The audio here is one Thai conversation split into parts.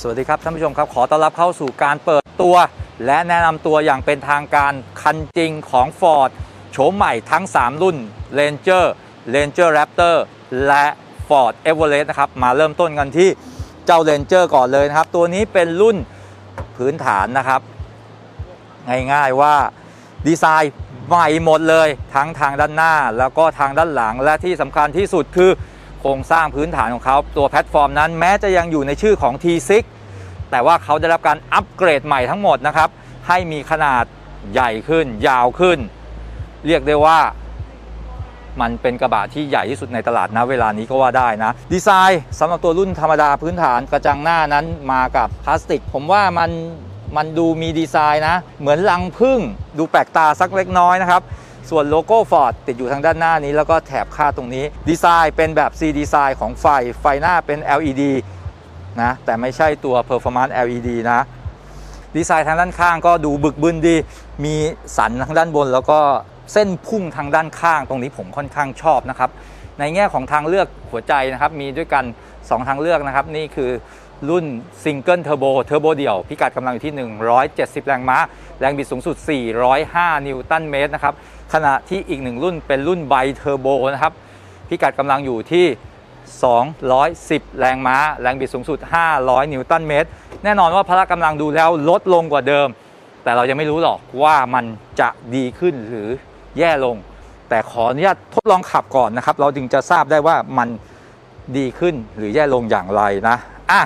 วัสดีครับท่านผู้ชมครับขอต้อนรับเข้าสู่การเปิดตัวและแนะนำตัวอย่างเป็นทางการคันจริงของ Ford โฉมใหม่ทั้ง3รุ่น Ranger Raptor และ Ford Everest นะครับมาเริ่มต้นกันที่เจ้า Ranger ก่อนเลยนะครับตัวนี้เป็นรุ่นพื้นฐานนะครับง่ายๆว่าดีไซน์ใหม่หมดเลยทั้งทางด้านหน้าแล้วก็ทางด้านหลังและที่สำคัญที่สุดคือโครงสร้างพื้นฐานของเขาตัวแพลตฟอร์มนั้นแม้จะยังอยู่ในชื่อของ T6 แต่ว่าเขาได้รับการอัปเกรดใหม่ทั้งหมดนะครับให้มีขนาดใหญ่ขึ้นยาวขึ้นเรียกได้ว่ามันเป็นกระบะที่ใหญ่ที่สุดในตลาดนะเวลานี้ก็ว่าได้นะดีไซน์สำหรับตัวรุ่นธรรมดาพื้นฐานกระจังหน้านั้นมากับพลาสติกผมว่ามันดูมีดีไซน์นะเหมือนรังผึ้งดูแปลกตาสักเล็กน้อยนะครับส่วนโลโก้ Ford ติดอยู่ทางด้านหน้านี้แล้วก็แถบคาดตรงนี้ดีไซน์เป็นแบบ C ดีไซน์ของไฟหน้าเป็น LED นะแต่ไม่ใช่ตัว Performance LED นะดีไซน์ทางด้านข้างก็ดูบึกบึนดีมีสันทางด้านบนแล้วก็เส้นพุ่งทางด้านข้างตรงนี้ผมค่อนข้างชอบนะครับในแง่ของทางเลือกหัวใจนะครับมีด้วยกัน2ทางเลือกนะครับนี่คือรุ่น Single Turbo เดี่ยวพิกัดกำลังอยู่ที่170แรงม้าแรงบิดสูงสุด405นิวตันเมตรนะครับขณะที่อีก1รุ่นเป็นรุ่น Bi Turbo นะครับพิกัดกำลังอยู่ที่210แรงม้าแรงบิดสูงสุด500นิวตันเมตรแน่นอนว่าพละกำลังดูแล้วลดลงกว่าเดิมแต่เรายังไม่รู้หรอกว่ามันจะดีขึ้นหรือแย่ลงแต่ขออนุญาตทดลองขับก่อนนะครับเราจึงจะทราบได้ว่ามันดีขึ้นหรือแย่ลงอย่างไรนะ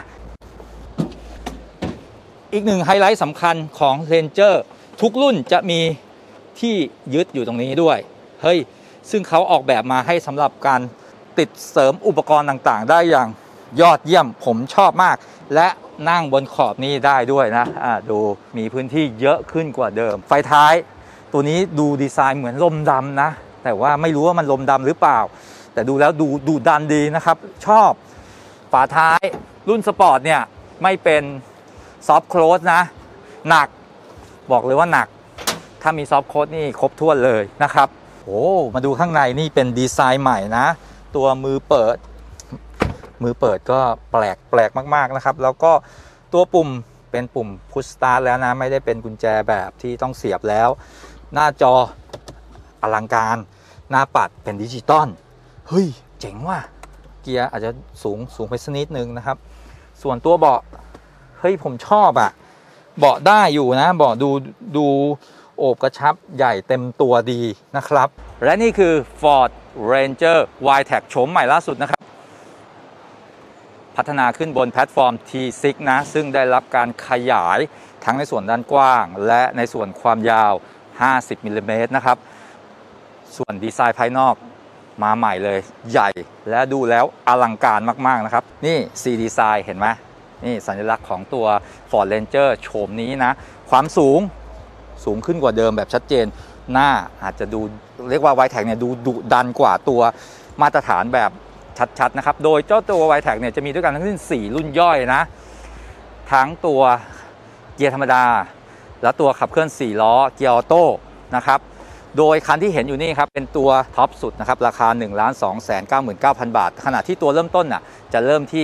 อีกหนึ่งไฮไลท์สำคัญของ Ranger ทุกรุ่นจะมีที่ยึดอยู่ตรงนี้ด้วยซึ่งเขาออกแบบมาให้สำหรับการติดเสริมอุปกรณ์ต่างๆได้อย่างยอดเยี่ยมผมชอบมากและนั่งบนขอบนี้ได้ด้วยนะดูมีพื้นที่เยอะขึ้นกว่าเดิมไฟท้ายตัวนี้ดูดีไซน์เหมือนลมดำนะแต่ว่าไม่รู้ว่ามันลมดำหรือเปล่าแต่ดูแล้วดูดันดีนะครับชอบฝาท้ายรุ่นสปอร์ตเนี่ยไม่เป็นซอฟต์โคลสนะหนักบอกเลยว่าหนักถ้ามีซอฟต์โคลสนี่ครบถ้วนเลยนะครับมาดูข้างในนี่เป็นดีไซน์ใหม่นะตัวมือเปิดก็แปลกมากๆนะครับแล้วก็ตัวปุ่มเป็นปุ่มพุชสตาร์ทแล้วนะไม่ได้เป็นกุญแจแบบที่ต้องเสียบแล้วหน้าจออลังการหน้าปัดเป็นดิจิตอลเจ๋งว่ะเกียร์อาจจะสูงไปสักนิดนึงนะครับส่วนตัวเบาะผมชอบเบาะได้อยู่นะเบาะดูโอบกระชับใหญ่เต็มตัวดีนะครับและนี่คือ Ford Ranger Y-Tech โฉมใหม่ล่าสุดนะครับพัฒนาขึ้นบนแพลตฟอร์ม T6 นะซึ่งได้รับการขยายทั้งในส่วนด้านกว้างและในส่วนความยาว50มิลลิเมตรนะครับส่วนดีไซน์ภายนอกมาใหม่เลยใหญ่และดูแล้วอลังการมากๆนะครับนี่ C ดีไซน์เห็นไหมนี่สัญลักษณ์ของตัว Ford Ranger โฉมนี้นะความสูงขึ้นกว่าเดิมแบบชัดเจนหน้าอาจจะดูเรียกว่า Y-Tech เนี่ยดูดุดันกว่าตัวมาตรฐานแบบชัดๆนะครับโดยเจ้าตัว Y-Tech เนี่ยจะมีด้วยกันทั้งสิ้น4รุ่นย่อยนะทั้งตัวเกียร์ธรรมดาและตัวขับเคลื่อน4ล้อเกียร์ออโต้นะครับโดยคันที่เห็นอยู่นี่ครับเป็นตัวท็อปสุดนะครับราคา 1,299,000 บาทขณะที่ตัวเริ่มต้นจะเริ่มที่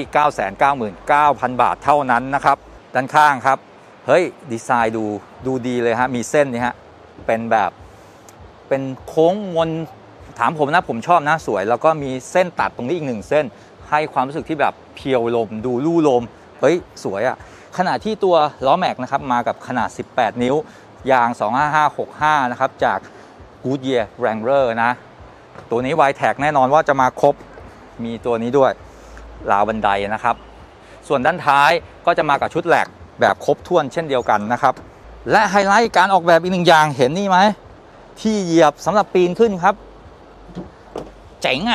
999,000 บาทเท่านั้นนะครับด้านข้างครับดีไซน์ดูดีเลยฮะมีเส้นนี่ฮะเป็นโค้งมนถามผมนะผมชอบนะสวยแล้วก็มีเส้นตัดตรงนี้อีก1เส้นให้ความรู้สึกที่แบบเพียวลมดูลู่ลมสวยขณะที่ตัวล้อแม็กนะครับมากับขนาด18นิ้วยาง25565นะครับจาก Goodyear Wrangler นะตัวนี้ Y-Tech แน่นอนว่าจะมาครบมีตัวนี้ด้วยราวบันไดนะครับส่วนด้านท้ายก็จะมากับชุดแหลกแบบครบถ้วนเช่นเดียวกันนะครับและไฮไลท์การออกแบบอีกหนึ่งอย่างเห็นนี่ไหมที่เหยียบสำหรับปีนขึ้นครับเจ๋ง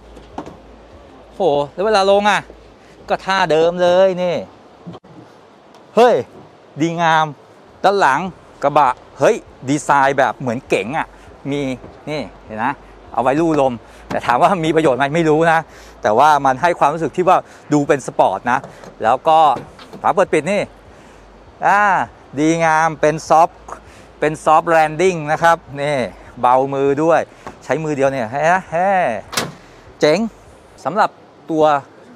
แล้วเวลาลงก็ท่าเดิมเลยนี่ดีงามด้านหลังกระบะดีไซน์แบบเหมือนเก๋งมีนี่เห็นนะเอาไว้ลู่ลมแต่ถามว่ามีประโยชน์ไหมไม่รู้นะแต่ว่ามันให้ความรู้สึกที่ว่าดูเป็นสปอร์ตนะแล้วก็ฝาเปิดปิดนี่ดีงามเป็นซอฟต์แลนดิ้งนะครับนี่เบามือด้วยใช้มือเดียวเนี่ยเจ๋งสำหรับตัว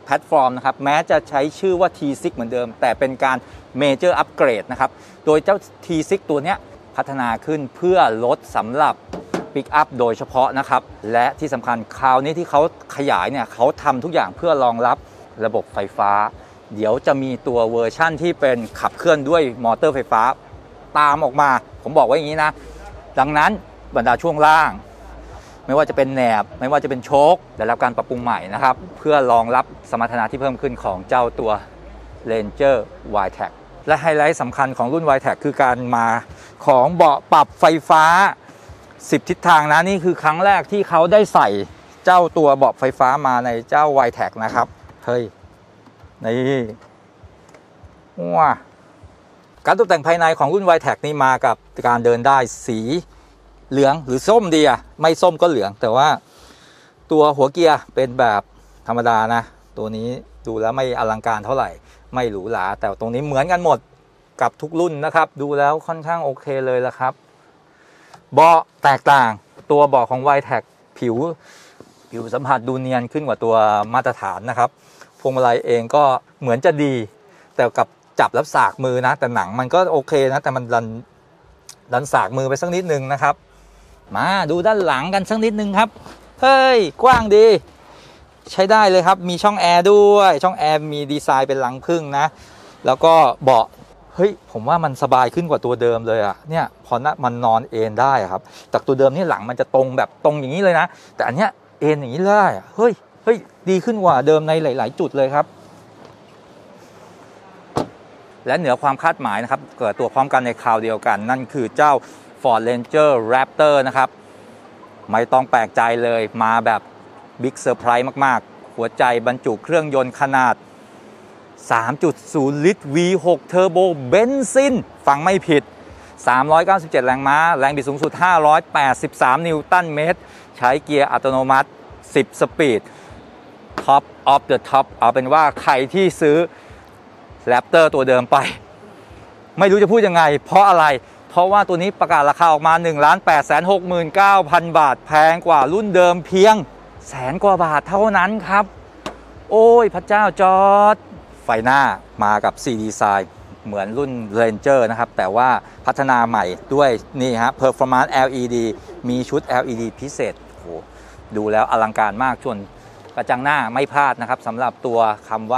แพลตฟอร์มนะครับแม้จะใช้ชื่อว่า T6 เหมือนเดิมแต่เป็นการ Major Upgrade นะครับโดยเจ้า T6 ตัวเนี้ยพัฒนาขึ้นเพื่อรถสำหรับปิกอัพโดยเฉพาะนะครับและที่สำคัญคราวนี้ที่เขาขยายเนี่ยเขาทำทุกอย่างเพื่อรองรับระบบไฟฟ้าเดี๋ยวจะมีตัวเวอร์ชั่นที่เป็นขับเคลื่อนด้วยมอเตอร์ไฟฟ้าตามออกมาผมบอกไว้อย่างนี้นะดังนั้นบรรดาช่วงล่างไม่ว่าจะเป็นแหนบไม่ว่าจะเป็นโชคได้รับการปรับปรุงใหม่นะครับเพื่อรองรับสมรรถนะที่เพิ่มขึ้นของเจ้าตัว Ranger Wildtrak และไฮไลท์สำคัญของรุ่น Wildtrak คือการมาของเบาะปรับไฟฟ้า10ทิศทางนะนี่คือครั้งแรกที่เขาได้ใส่เจ้าตัวเบาะไฟฟ้ามาในเจ้า Wildtrak นะครับเฮ้ยนี่ว้าการตกแต่งภายในของรุ่น Wildtrak นี่มากับการเดินได้สีเหลืองหรือส้มดีอะไม่ส้มก็เหลืองแต่ว่าตัวหัวเกียร์เป็นแบบธรรมดานะตัวนี้ดูแล้วไม่อลังการเท่าไหร่ไม่หรูหราแต่ตรงนี้เหมือนกันหมดกับทุกรุ่นนะครับดูแล้วค่อนข้างโอเคเลยละครับเบาะแตกต่างตัวเบาะของ Wildtrak ผิวสัมผัสดูเนียนขึ้นกว่าตัวมาตรฐานนะครับพวงมาลัยเองก็เหมือนจะดีแต่กับจับแล้วสากมือนะแต่หนังมันก็โอเคนะแต่มันดันสากมือไปสักนิดนึงนะครับมาดูด้านหลังกันสักนิดนึงครับเฮ้ยกว้างดีใช้ได้เลยครับมีช่องแอร์ด้วยช่องแอร์มีดีไซน์เป็นรังผึ้งนะแล้วก็เบาะเฮ้ยผมว่ามันสบายขึ้นกว่าตัวเดิมเลยอะเนี่ยพอมันนอนเอนได้ครับจากตัวเดิมนี่หลังมันจะตรงแบบตรงอย่างนี้เลยนะแต่อันเนี้ยเอนอย่างนี้ได้เฮ้ยดีขึ้นกว่าเดิมในหลายๆจุดเลยครับและเหนือความคาดหมายนะครับเกิดตัวพร้อมกันในคราวเดียวกันนั่นคือเจ้า Ford Ranger Raptor นะครับไม่ต้องแปลกใจเลยมาแบบบิ๊กเซอร์ไพรส์มากๆหัวใจบรรจุเครื่องยนต์ขนาด 3.0 ลิตร V6 เทอร์โบเบนซินฟังไม่ผิด397แรงม้าแรงบิดสูงสุด583นิวตันเมตรใช้เกียร์อัตโนมัติ10สปีด Top of the Top เอาเป็นว่าใครที่ซื้อ Raptor ตัวเดิมไปไม่รู้จะพูดยังไงเพราะอะไรเพราะว่าตัวนี้ประกาศราคาออกมา 1,869,000 บาทแพงกว่ารุ่นเดิมเพียงแสนกว่าบาทเท่านั้นครับโอ้ยพระเจ้าจอร์จไฟหน้ามากับ C Design เหมือนรุ่น Ranger นะครับแต่ว่าพัฒนาใหม่ด้วยนี่ฮะ Performance LED มีชุด LED พิเศษโหดูแล้วอลังการมากส่วนกระจังหน้าไม่พลาดนะครับสำหรับตัวคำว่า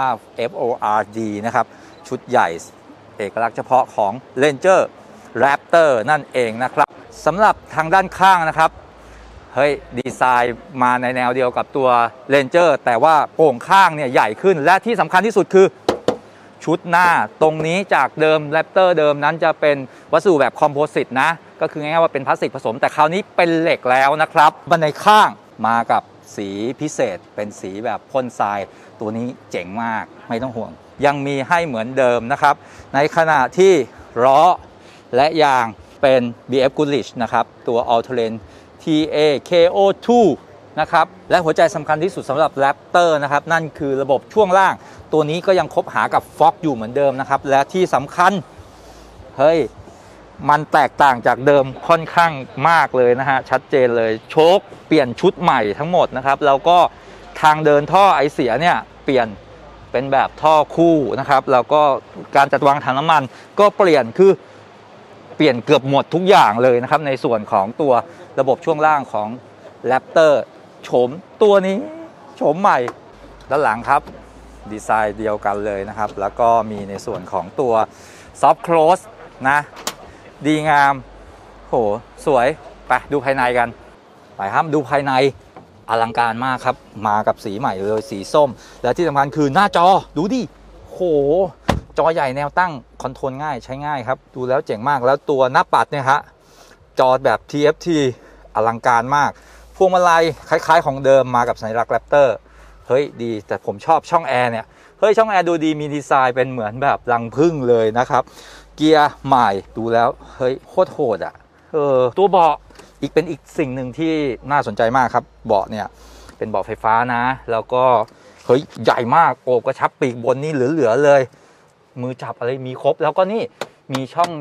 FORD นะครับชุดใหญ่เอกลักษณ์เฉพาะของ Ranger Raptor นั่นเองนะครับสำหรับทางด้านข้างนะครับเฮ้ยดีไซน์มาในแนวเดียวกับตัว Ranger แต่ว่าโป่งข้างเนี่ยใหญ่ขึ้นและที่สำคัญที่สุดคือชุดหน้าตรงนี้จากเดิม Raptor เดิมนั้นจะเป็นวัสดุแบบคอมโพสิตนะก็คือง่ายๆว่าเป็นพลาสติกผสมแต่คราวนี้เป็นเหล็กแล้วนะครับบันไดข้างมากับสีพิเศษเป็นสีแบบพ่นทรายตัวนี้เจ๋งมากไม่ต้องห่วงยังมีให้เหมือนเดิมนะครับในขณะที่ล้อและยางเป็น BF Goodrich นะครับตัว All Terrain TA KO2 นะครับและหัวใจสำคัญที่สุดสำหรับ Raptor นะครับนั่นคือระบบช่วงล่างตัวนี้ก็ยังคบหากับ Fox อยู่เหมือนเดิมนะครับและที่สำคัญเฮ้ยมันแตกต่างจากเดิมค่อนข้างมากเลยนะฮะชัดเจนเลยโชคเปลี่ยนชุดใหม่ทั้งหมดนะครับแล้วก็ทางเดินท่อไอเสียเนี่ยเปลี่ยนเป็นแบบท่อคู่นะครับแล้วก็การจัดวางถังน้ำมันก็เปลี่ยนคือเปลี่ยนเกือบหมดทุกอย่างเลยนะครับในส่วนของตัวระบบช่วงล่างของ Raptor โฉมตัวนี้โฉมใหม่ด้านหลังครับดีไซน์เดียวกันเลยนะครับแล้วก็มีในส่วนของตัว Soft Close นะดีงามโหสวยไปดูภายในกันไปครับดูภายในอลังการมากครับมากับสีใหม่เลยสีส้มและที่สำคัญคือหน้าจอดูดิโหจอใหญ่แนวตั้งคอนโทรลง่ายใช้ง่ายครับดูแล้วเจ๋งมากแล้วตัวหน้าปัดเนี่ยฮะจอแบบ TFT อลังการมากพวงมาลัยคล้ายๆของเดิมมากับสัญลักษณ์ Raptor เฮ้ยดีแต่ผมชอบช่องแอร์เนี่ยเฮ้ยช่องแอร์ดูดีมีดีไซน์เป็นเหมือนแบบรังผึ้งเลยนะครับเกียร์ใหม่ดูแล้วเฮ้ยโคตรโหดอ่ะตัวเบาะเป็นอีกสิ่งหนึ่งที่น่าสนใจมากครับเบาะเนี่ยเป็นเบาะไฟฟ้านะแล้วก็เฮ้ยใหญ่มากโอบกระชับปีกบนนี่เหลือเลยมือจับอะไรมีครบแล้วก็นี่มีช่อง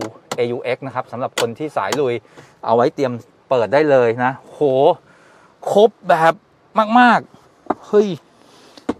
AUX นะครับสำหรับคนที่สายลุยเอาไว้เตรียมเปิดได้เลยนะโหครบแบบมากๆเฮ้ย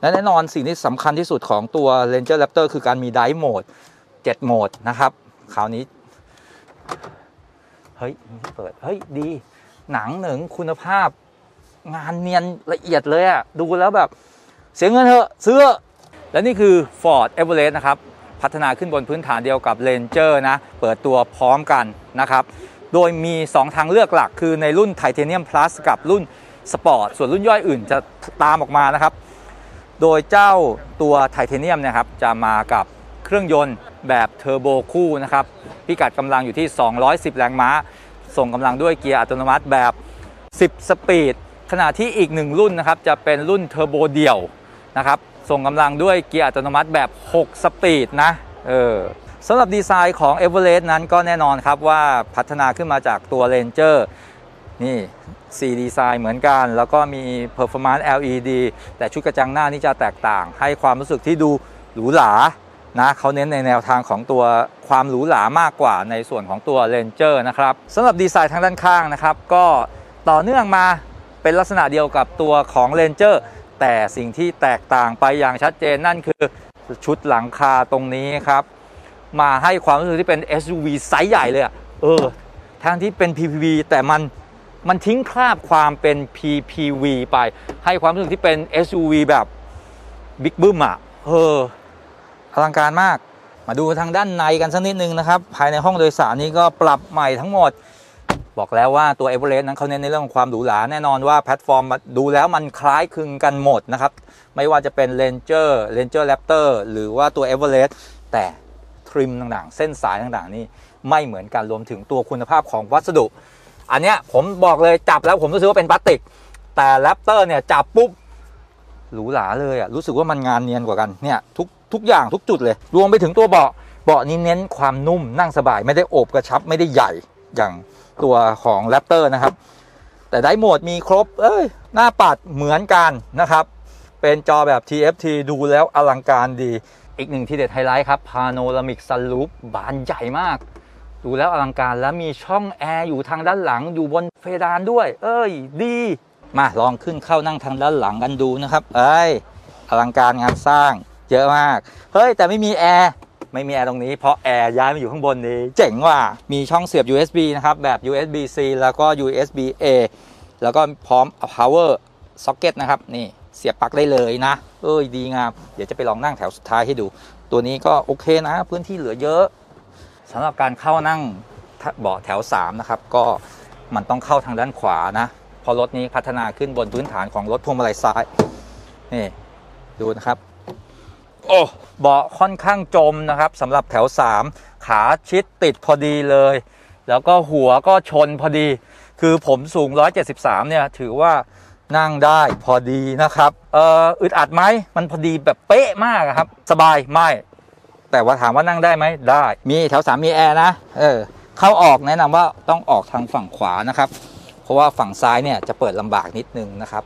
และแน่นอนสิ่งที่สำคัญที่สุดของตัว Ranger Raptor คือการมี Dive Mode 7 โหมดนะครับคราวนี้เฮ้ยเปิดเฮ้ยดีหนังหนึ่งคุณภาพงานเนียนละเอียดเลยอะดูแล้วแบบเสียเงินเถอะซื้อและนี่คือ Ford Everest นะครับพัฒนาขึ้นบนพื้นฐานเดียวกับ Ranger นะเปิดตัวพร้อมกันนะครับโดยมี2ทางเลือกหลักคือในรุ่น Titanium Plus กับรุ่น Sport ส่วนรุ่นย่อยอื่นจะตามออกมานะครับโดยเจ้าตัว Titanium นะครับจะมากับเครื่องยนต์แบบเทอร์โบคู่นะครับพิกัดกำลังอยู่ที่210แรงม้าส่งกำลังด้วยเกียร์อัตโนมัติแบบ10สปีดขณะที่อีก1รุ่นนะครับจะเป็นรุ่นเทอร์โบเดี่ยวนะครับส่งกำลังด้วยเกียร์อัตโนมัติแบบ6สปีดนะสำหรับดีไซน์ของ Everest นั้นก็แน่นอนครับว่าพัฒนาขึ้นมาจากตัว Ranger นี่4ดีไซน์เหมือนกันแล้วก็มี Performance LED แต่ชุดกระจังหน้านี่จะแตกต่างให้ความรู้สึกที่ดูหรูหรานะเขาเน้นในแนวทางของตัวความหรูหรามากกว่าในส่วนของตัว Ranger นะครับสำหรับดีไซน์ทางด้านข้างนะครับก็ต่อเนื่องมาเป็นลักษณะเดียวกับตัวของ Ranger แต่สิ่งที่แตกต่างไปอย่างชัดเจนนั่นคือชุดหลังคาตรงนี้ครับมาให้ความรู้สึกที่เป็น SUV ไซส์ใหญ่เลยทางที่เป็น PPV แต่มันทิ้งคราบความเป็น PPV ไปให้ความรู้สึกที่เป็น SUV แบบบิ๊กบึ้มอลังการมากมาดูทางด้านในกันสักนิดนึงนะครับภายในห้องโดยสารนี้ก็ปรับใหม่ทั้งหมดบอกแล้วว่าตัว Everest นั้นเขาเน้นในเรื่องของความหรูหราแน่นอนว่าแพลตฟอร์มดูแล้วมันคล้ายคลึงกันหมดนะครับไม่ว่าจะเป็น Ranger Raptor หรือว่าตัว Everest แต่ทริมต่างๆเส้นสายต่างๆนี่ไม่เหมือนกันรวมถึงตัวคุณภาพของวัสดุอันเนี้ยผมบอกเลยจับแล้วผมรู้สึกว่าเป็นพลาสติกแต่ Raptor เนี่ยจับปุ๊บหรูหราเลยรู้สึกว่ามันงานเนียนกว่ากันเนี่ยทุกอย่างทุกจุดเลยรวมไปถึงตัวเบาะนี้เน้นความนุ่มนั่งสบายไม่ได้โอบกระชับไม่ได้ใหญ่อย่างตัวของ Raptor นะครับแต่ไดโหมดมีครบหน้าปัดเหมือนกันนะครับเป็นจอแบบ TFT ดูแล้วอลังการดีอีกหนึ่งที่เด็ดไฮไลท์ครับ Panoramic Sunroof บานใหญ่มากดูแล้วอลังการแล้วมีช่องแอร์อยู่ทางด้านหลังอยู่บนเพดานด้วยดีมาลองขึ้นเข้านั่งทางด้านหลังกันดูนะครับอลังการงานสร้างเยอะมากแต่ไม่มีแอร์ตรงนี้เพราะแอร์ย้ายมาอยู่ข้างบนนี้เจ๋งว่ะมีช่องเสียบ USB นะครับแบบ USB-C แล้วก็ USB-A แล้วก็พร้อม power socket นะครับนี่เสียบปลั๊กได้เลยนะดีงามเดี๋ยวจะไปลองนั่งแถวสุดท้ายให้ดูตัวนี้ก็โอเคนะพื้นที่เหลือเยอะสำหรับการเข้านั่งเบาะแถว3นะครับก็มันต้องเข้าทางด้านขวานะพอรถนี้พัฒนาขึ้นบนพื้นฐานของรถพวงมาลัยซ้ายนี่ดูนะครับเบาะค่อนข้างจมนะครับสำหรับแถว3ขาชิดติดพอดีเลยแล้วก็หัวก็ชนพอดีคือผมสูง173เนี่ยถือว่านั่งได้พอดีนะครับอึดอัดไหมมันพอดีแบบเป๊ะมากครับสบายไม่แต่ว่าถามว่านั่งได้ไหมได้มีแถว3มีแอร์นะเข้าออกแนะนำว่าต้องออกทางฝั่งขวานะครับเพราะว่าฝั่งซ้ายเนี่ยจะเปิดลำบากนิดนึงนะครับ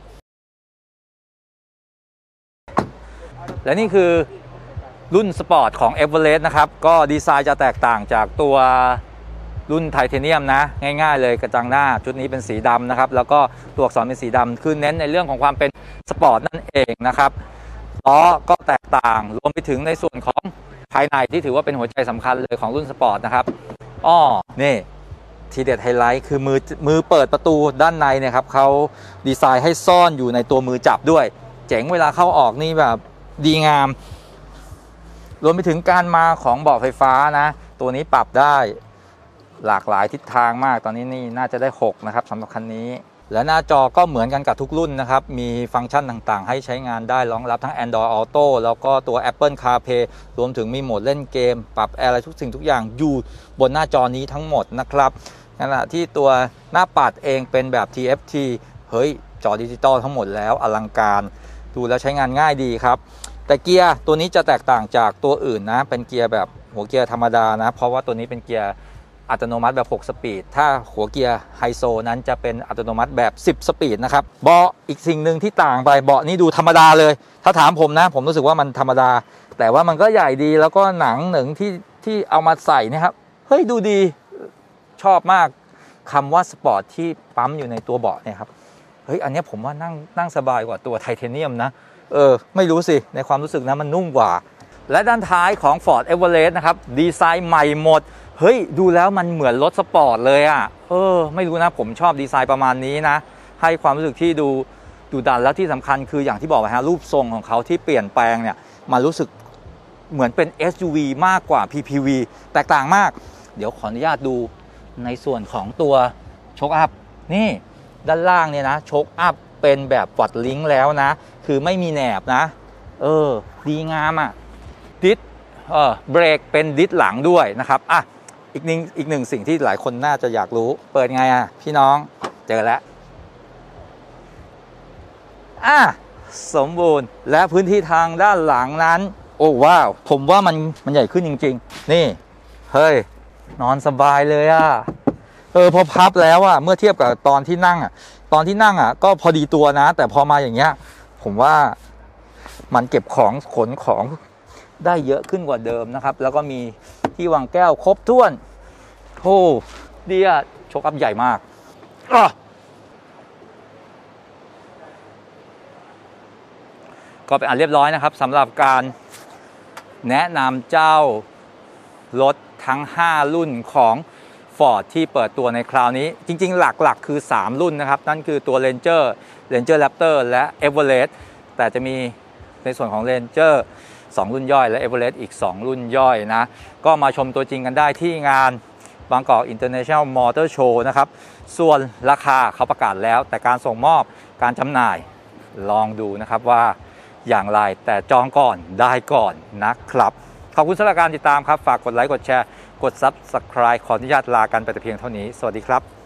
และนี่คือรุ่นสปอร์ตของ Everest นะครับก็ดีไซน์จะแตกต่างจากตัวรุ่นไทเทเนียมนะง่ายๆเลยกระจังหน้าชุดนี้เป็นสีดำนะครับแล้วก็ตัวอักษรเป็นสีดำคือเน้นในเรื่องของความเป็นสปอร์ตนั่นเองนะครับล้อก็แตกต่างรวมไปถึงในส่วนของภายในที่ถือว่าเป็นหัวใจสำคัญเลยของรุ่นสปอร์ตนะครับนี่ทีเด็ดไฮไลท์คือมือเปิดประตูด้านในเนี่ยครับเขาดีไซน์ให้ซ่อนอยู่ในตัวมือจับด้วยเจ๋งเวลาเข้าออกนี่แบบดีงามรวมไปถึงการมาของเบาะไฟฟ้านะตัวนี้ปรับได้หลากหลายทิศทางมากตอนนี้นี่น่าจะได้6นะครับสำหรับคันนี้และหน้าจอก็เหมือนกันกับทุกรุ่นนะครับมีฟังก์ชันต่างๆให้ใช้งานได้รองรับทั้ง Android Auto แล้วก็ตัว Apple CarPlay รวมถึงมีโหมดเล่นเกมปรับแอร์อะไรทุกสิ่งทุกอย่างอยู่บนหน้าจอนี้ทั้งหมดนะครับขณะที่ตัวหน้าปัดเองเป็นแบบ TFT จอดิจิตอลทั้งหมดแล้วอลังการดูแล้วใช้งานง่ายดีครับแต่เกียร์ตัวนี้จะแตกต่างจากตัวอื่นนะเป็นเกียร์แบบหัวเกียร์ธรรมดานะเพราะว่าตัวนี้เป็นเกียร์อัตโนมัติแบบ6สปีดถ้าหัวเกียร์ไฮโซนั้นจะเป็นอัตโนมัติแบบ10สปีดนะครับเบาะอีกสิ่งหนึ่งที่ต่างไปเบาะนี้ดูธรรมดาเลยถ้าถามผมนะผมรู้สึกว่ามันธรรมดาแต่ว่ามันก็ใหญ่ดีแล้วก็หนังหนึ่งที่เอามาใส่นะครับดูดีชอบมากคำว่าสปอร์ตที่ปั๊มอยู่ในตัวเบาะเนี่ยครับอันนี้ผมว่านั่งสบายกว่าตัวไทเทเนียมนะไม่รู้สิในความรู้สึกนะมันนุ่มกว่าและด้านท้ายของ Ford Everest นะครับดีไซน์ใหม่หมดเฮ้ยดูแล้วมันเหมือนรถสปอร์ตเลยอ่ะไม่รู้นะผมชอบดีไซน์ประมาณนี้นะให้ความรู้สึกที่ดูดันแล้วที่สำคัญคืออย่างที่บอกไปฮะรูปทรงของเขาที่เปลี่ยนแปลงเนี่ยมันรู้สึกเหมือนเป็น SUV มากกว่า PPV แตกต่างมากเดี๋ยวขออนุญาตดูในส่วนของตัวโชคอัพนี่ด้านล่างเนี่ยนะโชคอัพเป็นแบบวัดลิงก์แล้วนะคือไม่มีแหนบนะดีงามอ่ะดิสเบรกเป็นดิสหลังด้วยนะครับอีกหนึ่งสิ่งที่หลายคนน่าจะอยากรู้เปิดไงอ่ะพี่น้องเจอแล้วสมบูรณ์และพื้นที่ทางด้านหลังนั้นโอ้ว้าวผมว่ามันใหญ่ขึ้นจริงๆนี่เฮ้ยนอนสบายเลยพอพับแล้วเมื่อเทียบกับตอนที่นั่งก็พอดีตัวนะแต่พอมาอย่างเงี้ยผมว่ามันเก็บของขนของได้เยอะขึ้นกว่าเดิมนะครับแล้วก็มีที่วางแก้วครบถ้วนดีโชคอัพใหญ่มากก็เป็นอันเรียบร้อยนะครับสำหรับการแนะนำเจ้ารถทั้ง5รุ่นของ Ford ที่เปิดตัวในคราวนี้จริงๆหลักๆคือ3รุ่นนะครับนั่นคือตัว Ranger Raptor และ Everest แต่จะมีในส่วนของ Ranger 2 รุ่นย่อยและ Everest อีก2รุ่นย่อยนะก็มาชมตัวจริงกันได้ที่งานบางกอก International Motor Show นะครับส่วนราคาเขาประกาศแล้วแต่การส่งมอบการจำหน่ายลองดูนะครับว่าอย่างไรแต่จองก่อนได้ก่อนนะครับขอบคุณสำหรับการติดตามครับฝากกดไลค์กดแชร์กด Subscribe ขออนุญาตลากันไปแต่เพียงเท่านี้สวัสดีครับ